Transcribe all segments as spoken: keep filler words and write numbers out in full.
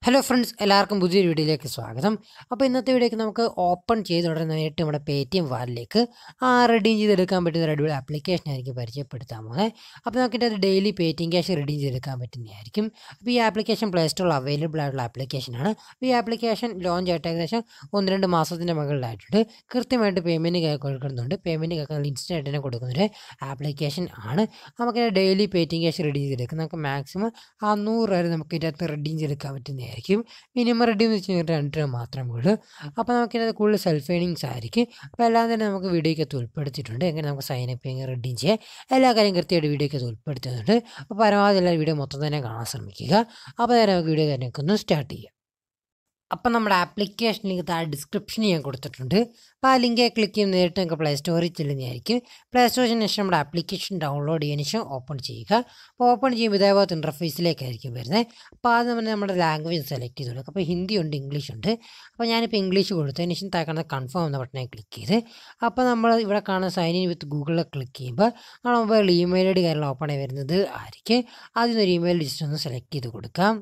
Hello friends, എല്ലാവർക്കും പുതിയൊരു വീഡിയോയിലേക്ക് സ്വാഗതം. അപ്പോൾ ഇന്നത്തെ വീഡിയോയ്ക്ക് നമുക്ക് ഓപ്പൺ ചെയ്ത് ഉടനെ നേരിട്ട് നമ്മുടെ പേടിഎം വാലിലേക്ക് ആ റെഡീം ചെയ്തെടുക്കാൻ പറ്റുന്ന ഒരു അടിപൊളി ആപ്ലിക്കേഷൻ ആയിരിക്കും പരിചയപ്പെടുത്താൻ പോകുന്നത്. അപ്പോൾ നമുക്കിൻ്റെ അത് ഡെയിലി പേടിഎം ക്യാഷ് റെഡീം ചെയ്തെടുക്കാൻ പറ്റുന്നതായിരിക്കും. അപ്പോൾ ഈ ആപ്ലിക്കേഷൻ പ്ലേ സ്റ്റോറിൽ അവൈലബിൾ ആയിട്ടുള്ള ആപ്ലിക്കേഷനാണ്. അപ്പോൾ ഈ ആപ്ലിക്കേഷൻ ലോഞ്ച് ആയിട്ട് ഏകദേശം ഒന്ന് രണ്ട് മാസത്തിൻ്റെ മുകളിലായിട്ടുണ്ട്. കൃത്യമായിട്ട് പേയ്മെൻറ്റ് കൊടുക്കുന്നുണ്ട്. പേയ്മെൻറ്റ് കേൾക്കുന്ന ഇൻസ്റ്റൻ്റ് ആയിട്ട് തന്നെ കൊടുക്കുന്നൊരു ആപ്ലിക്കേഷൻ ആണ്. നമുക്ക് ഡെയിലി പേടിഎം ക്യാഷ് റെഡീം ചെയ്തെടുക്കും. നമുക്ക് മാക്സിമം ആ നൂറ് വരെ നമുക്ക് ഇതിനകത്ത് റെഡീം ചെയ്തെടുക്കാൻ പറ്റുന്നതായിരിക്കും. മിനിമം റെഡീം എന്ന് വെച്ച് കഴിഞ്ഞാൽ രണ്ട് രൂപ മാത്രമേ ഉള്ളൂ. അപ്പോൾ നമുക്കിതിനകത്ത് കൂടുതൽ സെൽഫ് ഏണിങ്സ് ആയിരിക്കും. അപ്പോൾ എല്ലാം തന്നെ നമുക്ക് വീഡിയോയ്ക്കകത്ത് ഉൾപ്പെടുത്തിയിട്ടുണ്ട്. എങ്ങനെ നമുക്ക് സൈൻ അപ്പ് ചെയ്യാൻ റെഡീം ചെയ്യാം എല്ലാ കാര്യം കൃത്യമായിട്ട് വീഡിയോയ്ക്കകത്ത് ഉൾപ്പെടുത്തുന്നുണ്ട്. അപ്പോൾ പരമാവധി എല്ലാ വീഡിയോ മൊത്തം തന്നെ കാണാൻ ശ്രമിക്കുക. അപ്പോൾ നേരെ നമുക്ക് വീഡിയോ തന്നെ ഒന്ന് സ്റ്റാർട്ട് ചെയ്യാം. അപ്പം നമ്മുടെ ആപ്ലിക്കേഷൻ ലിങ്ക് താഴെ ഡിസ്ക്രിപ്ഷനിൽ ഞാൻ കൊടുത്തിട്ടുണ്ട്. അപ്പോൾ ആ ലിങ്ക് ക്ലിക്ക് ചെയ്യുമ്പോൾ നേരിട്ട് നമുക്ക് പ്ലേ സ്റ്റോറിൽ ചെല്ലുന്നതായിരിക്കും. പ്ലേ സ്റ്റോറിന് ശേഷം നമ്മുടെ ആപ്ലിക്കേഷൻ ഡൗൺലോഡ് ചെയ്തതിന് ശേഷം ഓപ്പൺ ചെയ്യുക. അപ്പോൾ ഓപ്പൺ ചെയ്യുമ്പോൾ ഇതേപോലത്തെ ഇൻ്റർഫേസിലേക്കായിരിക്കും വരുന്നത്. അപ്പോൾ ആദ്യം നമ്മൾ നമ്മുടെ ലാംഗ്വേജ് സെലക്ട് ചെയ്ത് കൊടുക്കുക. അപ്പോൾ ഹിന്ദി ഉണ്ട്, ഇംഗ്ലീഷ് ഉണ്ട്. അപ്പോൾ ഞാനിപ്പോൾ ഇംഗ്ലീഷ് കൊടുത്തതിന് ശേഷം താഴെ കൺഫേം എന്ന ബട്ടനെ ക്ലിക്ക് ചെയ്ത് അപ്പോൾ നമ്മൾ ഇവിടെ കാണുന്ന സൈൻ ഇൻ വിത്ത് ഗൂഗിളിൽ ക്ലിക്ക് ചെയ്യുമ്പോൾ നമ്മുടെ മൊബൈൽ ഇമെയിൽ ഐ ഡി കാര്യങ്ങൾ ഓപ്പൺ ആയി വരുന്നത് ആയിരിക്കും. ആദ്യം ഒരു ഇമെയിൽ ജസ്റ്റ് ഒന്ന് സെലക്ട് ചെയ്ത് കൊടുക്കാം.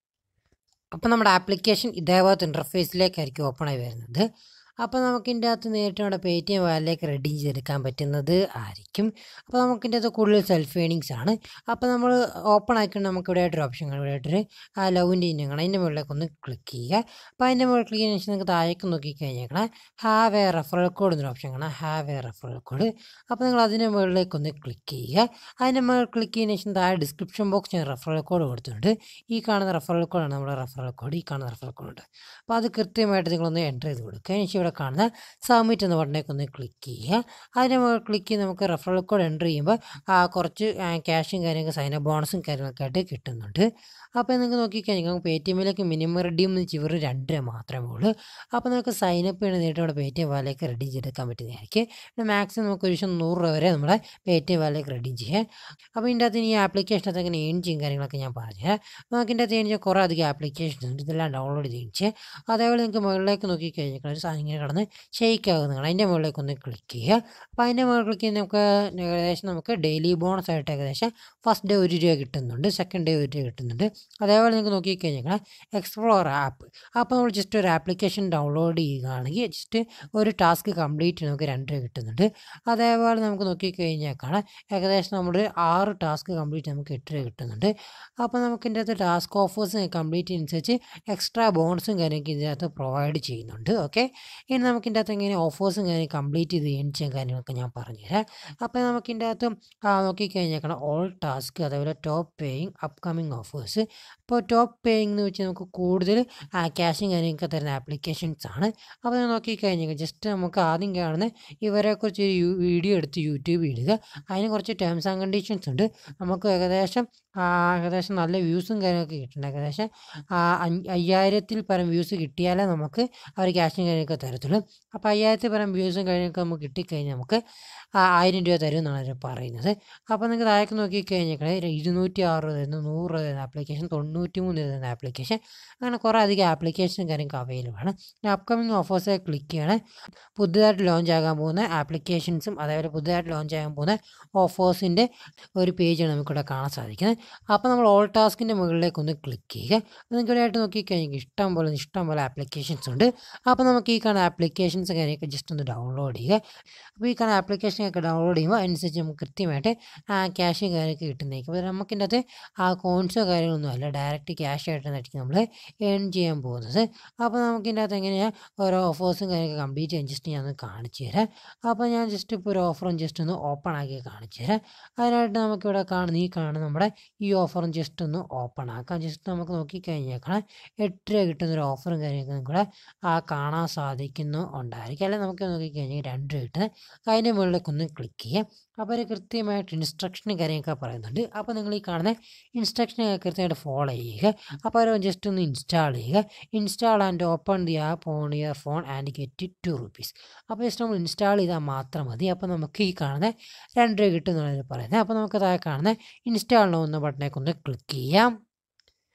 അപ്പോൾ നമ്മുടെ ആപ്ലിക്കേഷൻ ഇതേപോലത്തെ ഇൻ്റർഫേസിലേക്കായിരിക്കും ഓപ്പൺ ആയി വരുന്നത്. അപ്പോൾ നമുക്കിൻ്റെ അകത്ത് നേരിട്ട് നമ്മുടെ പേടിഎം വാലിലേക്ക് റെഡീം ചെയ്തെടുക്കാൻ പറ്റുന്നത് ആയിരിക്കും. അപ്പോൾ നമുക്കിൻ്റെ അകത്ത് കൂടുതൽ സെൽഫ് ഏണിങ്സ് ആണ്. അപ്പോൾ നമ്മൾ ഓപ്പൺ ആക്കിയിട്ട് നമുക്ക് ഇവിടെ ആയിട്ടൊരു ഓപ്ഷൻ കാണും. ഇവിടെ ആയിട്ടൊരു ആ ലവിൻ്റെ ഇനം കാണാം. അതിൻ്റെ മുകളിലേക്ക് ഒന്ന് ക്ലിക്ക് ചെയ്യുക. അപ്പോൾ അതിൻ്റെ മുകളിൽ ക്ലിക്ക് ചെയ്യുന്ന ശേഷം നിങ്ങൾക്ക് താഴേക്ക് നോക്കിക്കഴിഞ്ഞേക്കണം ഹാവ് എ റെഫറൽ കോഡ് എന്നൊരു ഓപ്ഷൻ കാണാം. Have a referral code. അപ്പോൾ നിങ്ങൾ അതിൻ്റെ മുകളിലേക്ക് ഒന്ന് ക്ലിക്ക് ചെയ്യുക. അതിൻ്റെ മുകളിൽ ക്ലിക്ക് ചെയ്യുന്ന ശേഷം താഴെ ഡിസ്ക്രിപ്ഷൻ ബോക്സ് ഞാൻ റെഫറൽ കോഡ് കൊടുത്തിട്ടുണ്ട്. ഈ കാണുന്ന റെഫറൽ കോഡാണ് നമ്മുടെ റെഫറൽ കോഡ്. ഈ കാണുന്ന റെഫറൽ കോഡ്. അപ്പോൾ അത് കൃത്യമായിട്ട് നിങ്ങളൊന്ന് എൻ്റർ ചെയ്ത് കൊടുക്കുക. എനിക്ക് ഇവിടെ കാണുന്ന സബ്മിറ്റ് എന്ന ബട്ടണേക്ക് ഒന്ന് ക്ലിക്ക് ചെയ്യുക. അതിന് മുകളിൽ ക്ലിക്ക് ചെയ്ത് നമുക്ക് റെഫറൽ കോഡ് എൻ്റർ ചെയ്യുമ്പോൾ കുറച്ച് ക്യാഷും കാര്യങ്ങളൊക്കെ സൈൻ അപ്പ് ബോണസും കാര്യങ്ങളൊക്കെ ആയിട്ട് കിട്ടുന്നുണ്ട്. അപ്പോൾ നിങ്ങൾക്ക് നോക്കിക്കഴിഞ്ഞാൽ നമുക്ക് പേടിഎമ്മിലേക്ക് മിനിമം റെഡീം എന്ന് വെച്ച് ഇവർ രണ്ട് രൂപ മാത്രമേ ഉള്ളൂ. അപ്പോൾ നമുക്ക് സൈൻ അപ്പ് ചെയ്യണ നേരിട്ട് നമ്മുടെ പേടിഎം വാലിലേക്ക് റെഡീം ചെയ്തെടുക്കാൻ പറ്റുന്നതായിരിക്കും. പിന്നെ മാക്സിമം നമുക്ക് ഒരു ദിവസം നൂറ് രൂപ വരെ നമ്മുടെ പേടിഎം വാലിലേക്ക് റെഡീം ചെയ്യാം. അപ്പോൾ ഇതിൻ്റെ അകത്ത് ഈ ആപ്ലിക്കേഷനകത്ത് എങ്ങനെ ഏൺ ചെയ്യും കാര്യങ്ങളൊക്കെ ഞാൻ പറഞ്ഞുതരാം. നമുക്ക് ഇതിൻ്റെ അകത്ത് ഏൺ ചെയ്യാൻ കുറേ അധികം ആപ്ലിക്കേഷൻസ് ഉണ്ട്. ഇതെല്ലാം ഡൗൺലോഡ് ചെയ്ത് ചെയ്യാം. അതേപോലെ നിങ്ങൾക്ക് മുകളിലേക്ക് നോക്കിക്കഴിഞ്ഞാൽ ഒരു സാധനം ഇങ്ങനെ കടന്ന് ഷെയ്ക്ക് ആകുന്നതാണ്. അതിൻ്റെ മുകളിലേക്ക് ഒന്ന് ക്ലിക്ക് ചെയ്യുക. അപ്പോൾ അതിൻ്റെ മുകളിൽ ക്ലിക്ക് ചെയ്ത് നമുക്ക് ഏകദേശം നമുക്ക് ഡെയിലി ബോണസ് ആയിട്ട് ഏകദേശം ഫസ്റ്റ് ഡേ ഒരു രൂപ കിട്ടുന്നുണ്ട്, സെക്കൻഡ് ഡേ ഒരു രൂപ കിട്ടുന്നുണ്ട്. അതേപോലെ നിങ്ങൾക്ക് നോക്കിക്കഴിഞ്ഞാൽ എക്സ്പ്ലോർ ആപ്പ്. അപ്പോൾ നമ്മൾ ജസ്റ്റ് ഒരു ആപ്ലിക്കേഷൻ ഡൗൺലോഡ് ചെയ്യുകയാണെങ്കിൽ ജസ്റ്റ് ഒരു ടാസ്ക് കംപ്ലീറ്റ് നമുക്ക് രണ്ട് രൂപ കിട്ടുന്നുണ്ട്. അതേപോലെ നമുക്ക് നോക്കിക്കഴിഞ്ഞാൽ കാണാം ഏകദേശം നമ്മുടെ ആറ് ടാസ്ക് കംപ്ലീറ്റ് നമുക്ക് എട്ട് രൂപ കിട്ടുന്നുണ്ട്. അപ്പോൾ നമുക്ക് ഇതിൻ്റെ അകത്ത് ടാസ്ക് ഓഫേഴ്സ് കംപ്ലീറ്റ് അനുസരിച്ച് എക്സ്ട്രാ ബോണസും കാര്യമൊക്കെ ഇതിനകത്ത് പ്രൊവൈഡ് ചെയ്യുന്നുണ്ട്. ഓക്കെ, ഇനി നമുക്ക് ഇതിൻ്റെ അകത്ത് എങ്ങനെ ഓഫേഴ്സും കാര്യം കംപ്ലീറ്റ് ചെയ്ത് ഏൺ ചെയ്യാൻ കാര്യങ്ങളൊക്കെ ഞാൻ പറഞ്ഞുതരാം. അപ്പോൾ നമുക്ക് ഇതിൻ്റെ അകത്ത് നോക്കിക്കഴിഞ്ഞേക്കണം ഓൾ ടാസ്ക്, അതേപോലെ ടോപ്പ് പേയിങ്, അപ്കമിങ് ഓഫേഴ്സ്. അപ്പോൾ ടോപ്പ് പേയിങ് എന്ന് വെച്ചാൽ നമുക്ക് കൂടുതൽ ക്യാഷും കാര്യങ്ങളൊക്കെ തരുന്ന ആപ്ലിക്കേഷൻസ് ആണ്. അപ്പോൾ നോക്കിക്കഴിഞ്ഞാൽ ജസ്റ്റ് നമുക്ക് ആദ്യം കാണുന്ന ഇവരെക്കുറിച്ച് ഒരു വീഡിയോ എടുത്ത് യൂട്യൂബിൽ ഇടുക. അതിന് കുറച്ച് ടേംസ് ആൻഡ് കണ്ടീഷൻസ് ഉണ്ട്. നമുക്ക് ഏകദേശം ഏകദേശം നല്ല വ്യൂസും കാര്യങ്ങളൊക്കെ കിട്ടുന്നുണ്ട്. ഏകദേശം അയ്യായിരത്തിൽ പരം വ്യൂസ് കിട്ടിയാലേ നമുക്ക് അവർ ക്യാഷും കാര്യങ്ങളൊക്കെ തരത്തുള്ളൂ. അപ്പോൾ അയ്യായിരത്തിൽ പരം വ്യൂസും കാര്യങ്ങളൊക്കെ നമുക്ക് കിട്ടിക്കഴിഞ്ഞാൽ നമുക്ക് ആയിരം രൂപ തരും എന്നാണ് അവർ പറയുന്നത്. അപ്പോൾ നിങ്ങൾക്ക് താഴേക്ക് നോക്കിക്കഴിഞ്ഞാൽ ഇരുന്നൂറ്റി ആറ് തരുന്ന നൂറ് രൂപ തരുന്ന ആപ്ലിക്കേഷൻ, തൊണ്ണൂറ്റി മൂന്ന് തരുന്ന ആപ്ലിക്കേഷൻ, അങ്ങനെ കുറേ അധികം ആപ്ലിക്കേഷനും കാര്യങ്ങളൊക്കെ അവൈലബിൾ ആണ്. അപ്കമിങ് ഓഫേഴ്സ് ക്ലിക്ക് ചെയ്യണം. പുതുതായിട്ട് ലോഞ്ച് ആകാൻ പോകുന്ന ആപ്ലിക്കേഷൻസും അതേപോലെ പുതുതായിട്ട് ലോഞ്ച് ആകാൻ പോകുന്ന ഓഫേഴ്സിൻ്റെ ഒരു പേജാണ് നമുക്കിവിടെ കാണാൻ സാധിക്കുന്നത്. അപ്പോൾ നമ്മൾ ഓൾ ടാസ്കിൻ്റെ മുകളിലേക്ക് ഒന്ന് ക്ലിക്ക് ചെയ്യുക. അപ്പോൾ നിങ്ങൾക്ക് ഇവിടെ ആയിട്ട് നോക്കിക്കഴിഞ്ഞാൽ ഇഷ്ടം പോലെ ഇഷ്ടം പോലെ ആപ്ലിക്കേഷൻസ് ഉണ്ട്. അപ്പോൾ നമുക്ക് ഈ കാണുന്ന ആപ്ലിക്കേഷൻസ് കാര്യമൊക്കെ ജസ്റ്റ് ഒന്ന് ഡൗൺലോഡ് ചെയ്യുക. അപ്പോൾ ഈ കാണുന്ന ആപ്ലിക്കേഷനൊക്കെ ഡൗൺലോഡ് ചെയ്യുമ്പോൾ അനുസരിച്ച് നമുക്ക് കൃത്യമായിട്ട് ക്യാഷും കാര്യമൊക്കെ കിട്ടുന്നതായിരിക്കും. അപ്പോൾ നമുക്കിൻ്റെ അകത്ത് ആ കോയിൻസോ കാര്യങ്ങളൊന്നും അല്ല, ഡയറക്റ്റ് ക്യാഷ് ആയിട്ടായിരിക്കും നമ്മൾ ഏൺ ചെയ്യാൻ പോകുന്നത്. അപ്പോൾ നമുക്കിൻ്റെ അകത്ത് എങ്ങനെയാണ് ഓരോ ഓഫേഴ്സും കാര്യമൊക്കെ കംപ്ലീറ്റ് ചെയ്യാൻ ജസ്റ്റ് ഞാൻ ഒന്ന് കാണിച്ചു തരാം. അപ്പോൾ ഞാൻ ജസ്റ്റ് ഇപ്പോൾ ഒരു ഓഫറും ജസ്റ്റ് ഒന്ന് ഓപ്പൺ ആക്കി കാണിച്ചു തരാം. അതിനായിട്ട് നമുക്കിവിടെ കാണുന്ന ഈ കാണുന്ന നമ്മുടെ ഈ ഓഫറും ജസ്റ്റ് ഒന്ന് ഓപ്പൺ ആക്കാം. ജസ്റ്റ് നമുക്ക് നോക്കിക്കഴിഞ്ഞേക്കണം എട്ട് രൂപ കിട്ടുന്നൊരു ഓഫറും കാര്യമൊക്കെ നിങ്ങളെ ആ കാണാൻ സാധിക്കുന്നു ഉണ്ടായിരിക്കും. അല്ലെങ്കിൽ നമുക്ക് നോക്കിക്കഴിഞ്ഞാൽ രണ്ട് രൂപ കിട്ടുന്നത്. അതിൻ്റെ മുകളിലേക്ക് ഒന്ന് ക്ലിക്ക് ചെയ്യാം. അപ്പോൾ ഒരു കൃത്യമായിട്ട് ഇൻസ്ട്രക്ഷനും കാര്യമൊക്കെ പറയുന്നുണ്ട്. അപ്പോൾ നിങ്ങൾ ഈ കാണുന്ന ഇൻസ്ട്രക്ഷനൊക്കെ കൃത്യമായിട്ട് ഫോളോ ചെയ്യുക. അപ്പോൾ അവർ ജസ്റ്റ് ഒന്ന് ഇൻസ്റ്റാൾ ചെയ്യുക. Install and open the app on your phone and get two rupees. അപ്പോൾ ജസ്റ്റ് നമ്മൾ ഇൻസ്റ്റാൾ ചെയ്താൽ മാത്രം മതി. അപ്പോൾ നമുക്ക് ഈ കാണുന്ന രണ്ട് രൂപ കിട്ടുന്നതാണ് പറയുന്നത്. അപ്പോൾ നമുക്ക് താഴെ കാണുന്ന ഇൻസ്റ്റാൾ എന്ന ബട്ടണേക്ക് ഒന്ന് ക്ലിക്ക് ചെയ്യാം.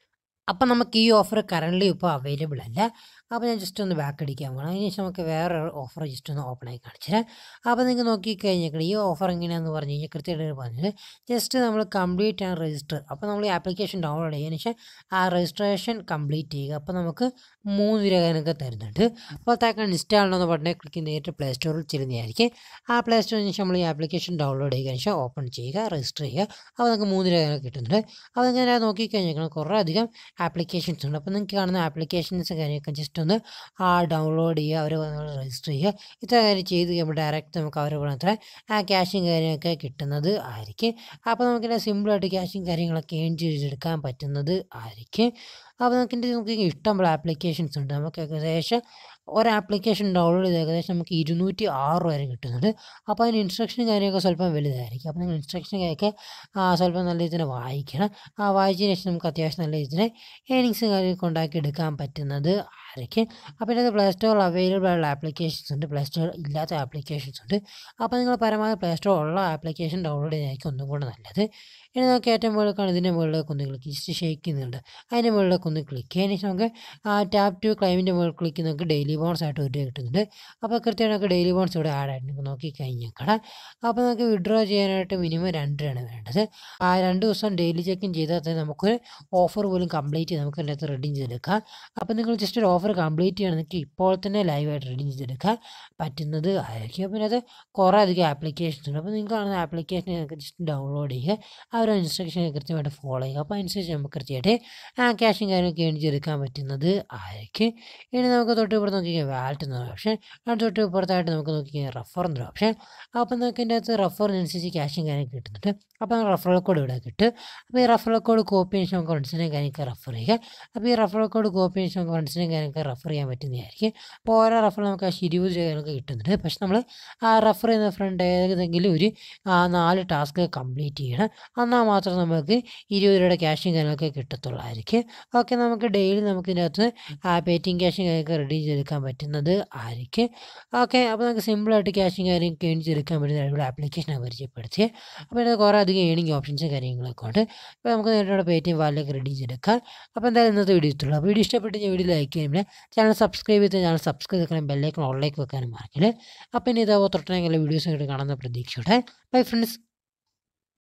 അപ്പം നമുക്ക് ഈ ഓഫർ കറൻ്റ്ലി ഇപ്പോൾ അവൈലബിൾ അല്ല. അപ്പോൾ ഞാൻ ജസ്റ്റ് ഒന്ന് ബാക്ക് അടിക്കാൻ പോകണം. അതിനുശേഷം നമുക്ക് വേറെ ഓഫർ ജസ്റ്റ് ഒന്ന് ഓപ്പൺ ആയി കാണിച്ചു തരാം. അപ്പോൾ നിങ്ങൾക്ക് നോക്കിക്കഴിഞ്ഞാൽ ഈ ഓഫർ എങ്ങനെയാണെന്ന് പറഞ്ഞു കഴിഞ്ഞാൽ കൃത്യമായിട്ട് പറഞ്ഞത് ജസ്റ്റ് നമ്മൾ കംപ്ലീറ്റ് ആൻഡ് രജിസ്റ്റർ. അപ്പോൾ നമ്മൾ ഈ ആപ്ലിക്കേഷൻ ഡൗൺലോഡ് ചെയ്യുന്നതിന് ശേഷം ആ രജിസ്ട്രേഷൻ കംപ്ലീറ്റ് ചെയ്യുക. അപ്പോൾ നമുക്ക് മൂന്ന് രൂപ അതിനൊക്കെ തരുന്നുണ്ട്. അപ്പോൾ താക്കാൻ ഇൻസ്റ്റാൾ എന്ന ബട്ടനെ ക്ലിക്ക് നേരിട്ട് പ്ലേ സ്റ്റോറിൽ ചെല്ലുന്നതായിരിക്കും. ആ പ്ലേ സ്റ്റോറിന് ശേഷം നമ്മൾ ഈ ആപ്ലിക്കേഷൻ ഡൗൺലോഡ് ചെയ്യുക ശേഷം ഓപ്പൺ ചെയ്യുക, രജിസ്റ്റർ ചെയ്യുക. അപ്പോൾ നമുക്ക് മൂന്ന് രൂപ കിട്ടുന്നുണ്ട്. അപ്പോൾ ഇങ്ങനെ നോക്കിക്കഴിഞ്ഞാൽ കുറേ അധികം ആപ്ലിക്കേഷൻസ് ഉണ്ട്. അപ്പോൾ നിങ്ങൾക്ക് കാണുന്ന ആപ്ലിക്കേഷൻസ് കാര്യമൊക്കെ ജസ്റ്റ് ഒന്ന് ആ ഡൗൺലോഡ് ചെയ്യുക, അവർ രജിസ്റ്റർ ചെയ്യുക. ഇത്ര കാര്യം ചെയ്ത് കഴിയുമ്പോൾ ഡയറക്റ്റ് നമുക്ക് അവർ പറഞ്ഞത്ര ആ ക്യാഷും കാര്യമൊക്കെ കിട്ടുന്നത് ആയിരിക്കും. അപ്പോൾ നമുക്കിങ്ങനെ സിമ്പിളായിട്ട് ക്യാഷും കാര്യങ്ങളൊക്കെ ഏൺ ചെയ്തെടുക്കാൻ പറ്റുന്നത് ആയിരിക്കും. അപ്പോൾ നമുക്ക് നമുക്ക് ഇഷ്ടംപോലെ ആപ്ലിക്കേഷൻസ് ഉണ്ട്. നമുക്ക് ഏകദേശം ഒരു ആപ്ലിക്കേഷൻ ഡൗൺലോഡ് ചെയ്ത് ഏകദേശം നമുക്ക് ഇരുന്നൂറ്റി ആറ് വരെ കിട്ടുന്നുണ്ട്. അപ്പോൾ അതിന് ഇൻസ്ട്രക്ഷനും കാര്യമൊക്കെ സ്വല്പം വലുതായിരിക്കും. അപ്പോൾ നിങ്ങൾ ഇൻസ്ട്രക്ഷൻ കാര്യമൊക്കെ സ്വല്പം നല്ല രീതിയിൽ തന്നെ വായിക്കണം. ആ വായിച്ചതിന് ശേഷം നമുക്ക് അത്യാവശ്യം നല്ല രീതിയിൽ ഏണിങ്സ് കാര്യമൊക്കെ ഉണ്ടാക്കി എടുക്കാൻ പറ്റുന്നത് ആയിരിക്കും. അപ്പോൾ ഇതിനകത്ത് പ്ലേ സ്റ്റോറിൽ അവൈലബിൾ ആയുള്ള ആപ്ലിക്കേഷൻസ് ഉണ്ട്, പ്ലേ സ്റ്റോർ ഇല്ലാത്ത ആപ്ലിക്കേഷൻസ് ഉണ്ട്. അപ്പോൾ നിങ്ങൾ പരമാവധി പ്ലേ സ്റ്റോർ ഉള്ള ആപ്ലിക്കേഷൻ ഡൗൺലോഡ് ചെയ്യുന്നതായിരിക്കും ഒന്നും കൂടെ നല്ലത്. ഇനി നമുക്ക് ഏറ്റവും മുകളിലേക്കാണ് ഇതിൻ്റെ മുകളിലേക്ക് ഒന്ന് ക്ലിക്ക് ജസ്റ്റ് ഷേക്ക് ചെയ്യുന്നുണ്ട്. അതിൻ്റെ മുകളിലേക്ക് ഒന്ന് ക്ലിക്ക് ചെയ്യുക. അതിന് ശേഷം നമുക്ക് ടാപ്പ് ടു ക്ലൈമിൻ്റെ മുകളിൽ ക്ലിക്ക് ചെയ്ത് നമുക്ക് ഡെയിലി ബോൺസ് ആയിട്ട് ഒരു കിട്ടുന്നുണ്ട്. അപ്പോൾ കൃത്യമായി നമുക്ക് ഡെയിലി ബോൺസ് ഇവിടെ ആഡ് ആയിട്ട് നിങ്ങൾക്ക് നോക്കിക്കഴിഞ്ഞേക്കട. അപ്പോൾ നമുക്ക് വിഡ്രോ ചെയ്യാനായിട്ട് മിനിമം രണ്ട് രൂപയാണ് വേണ്ടത്. ആ രണ്ട് ദിവസം ഡെയിലി ചെക്കിൻ ചെയ്താൽ തന്നെ നമുക്കൊരു ഓഫർ പോലും കംപ്ലീറ്റ് ചെയ്ത് നമുക്ക് അതിനകത്ത് റെഡീം ചെയ്തെടുക്കാം. അപ്പോൾ നിങ്ങൾ ജസ്റ്റ് ഒരു ഓഫർ കംപ്ലീറ്റ് ചെയ്യണമെങ്കിൽ ഇപ്പോൾ തന്നെ ലൈവായിട്ട് റെഡീം ചെയ്തെടുക്കാൻ പറ്റുന്നത് ആയിരിക്കും. അപ്പോൾ ഇതിനകത്ത് കുറേ അധികം ആപ്ലിക്കേഷൻസ് ഉണ്ട്. അപ്പോൾ നിങ്ങൾക്ക് കാണുന്ന ആപ്ലിക്കേഷൻ നിങ്ങൾക്ക് ജസ്റ്റ് ഡൗൺലോഡ് ചെയ്യുക, ആ ഒരു ഇൻസ്ട്രക്ഷൻ കൃത്യമായിട്ട് ഫോളോ ചെയ്യുക. അപ്പോൾ അതിനനുസരിച്ച് നമുക്ക് കൃത്യമായിട്ട് ആ ക്യാഷും കാര്യമൊക്കെ ഏൺ ചെയ്തെടുക്കാൻ പറ്റുന്നത് ആയിരിക്കും. ഇനി നമുക്ക് തൊട്ട് ഇവിടെ നോക്കിയാൽ വാലറ്റ് എന്നൊരു ഓപ്ഷൻ, അത് തൊട്ട് പുറത്തായിട്ട് നമുക്ക് നോക്കിയാൽ റഫർ എന്നൊരു ഓപ്ഷൻ. അപ്പോൾ നമുക്ക് ഇതിൻ്റെ അകത്ത് റഫറിനനുസരിച്ച് ക്യാഷും കാര്യമൊക്കെ കിട്ടുന്നുണ്ട്. അപ്പോൾ റഫറൽ കോഡ് ഇവിടെ കിട്ടും. അപ്പോൾ ഈ റഫറൽ കോഡ് കോപ്പി ചെയ്യാൻ നമുക്ക് ഫ്രണ്ട്സിനെയും കാര്യമൊക്കെ റഫർ ചെയ്യുക. അപ്പോൾ ഈ റഫറൽ കോഡ് കോപ്പി ചെയ്യാൻ നമുക്ക് ഫ്രണ്ട്സിനെയും കാര്യമൊക്കെ റഫർ ചെയ്യാൻ പറ്റുന്നതായിരിക്കും. അപ്പോൾ ഓരോ റഫറൽ നമുക്ക് ഇരുപത് രൂപയൊക്കെ കിട്ടുന്നുണ്ട്. പക്ഷെ നമ്മൾ ആ റഫർ ചെയ്യുന്ന ഫ്രണ്ട് ഏതെങ്കിലും ഒരു നാല് ടാസ്ക് കംപ്ലീറ്റ് ചെയ്യണം. എന്നാൽ മാത്രം നമുക്ക് ഇരുപത് രൂപയുടെ ക്യാഷും കാര്യങ്ങളൊക്കെ കിട്ടത്തുള്ളായിരിക്കും. ഓക്കെ, നമുക്ക് ഡെയിലി നമുക്ക് ഇതിനകത്ത് പേടിഎം ക്യാഷും കാര്യമൊക്കെ റെഡി ചെയ്തെടുക്കാൻ പറ്റുന്നത് ആയിരിക്കും. ഓക്കെ, അപ്പോൾ നമുക്ക് സിമ്പിളായിട്ട് ക്യാഷും കാര്യം ഏൺ ചെയ്തെടുക്കാൻ പറ്റുന്ന ഇവിടെ ആപ്ലിക്കേഷനാണ് പരിചയപ്പെടുത്തിയത്. അപ്പോൾ ഇതിനകത്ത് കുറേ അധികം ഏണിങ് ഓപ്ഷൻസും കാര്യങ്ങളൊക്കെ ഉണ്ട്. അപ്പോൾ നമുക്ക് നേരിട്ട് പേടിഎം വാലിലേക്ക് റെഡി ചെയ്തെടുക്കാം. അപ്പോൾ എന്തായാലും ഇന്നത്തെ വീഡിയോ ഇട്ടുള്ളൂ. അപ്പോൾ വീഡിയോ ഇഷ്ടപ്പെട്ട് ഞാൻ വീഡിയോ ലൈക്ക് ചെയ്യുമ്പോൾ ചാനൽ സബ്സ്ക്രൈബ് ചെയ്ത് ചാനൽ സബ്സ്ക്രൈബ് ചെയ്യണം, ബെല്ലൈക്കൺ ഓൺലൈക്ക് വെക്കാനും മറക്കില്ല. അപ്പോൾ ഇനി ഇതാവോ തൊട്ടനെങ്കിലും വീഡിയോസ് ആയിട്ട് കാണുന്ന പ്രതീക്ഷയോടെ ബൈ ഫ്രണ്ട്സ്.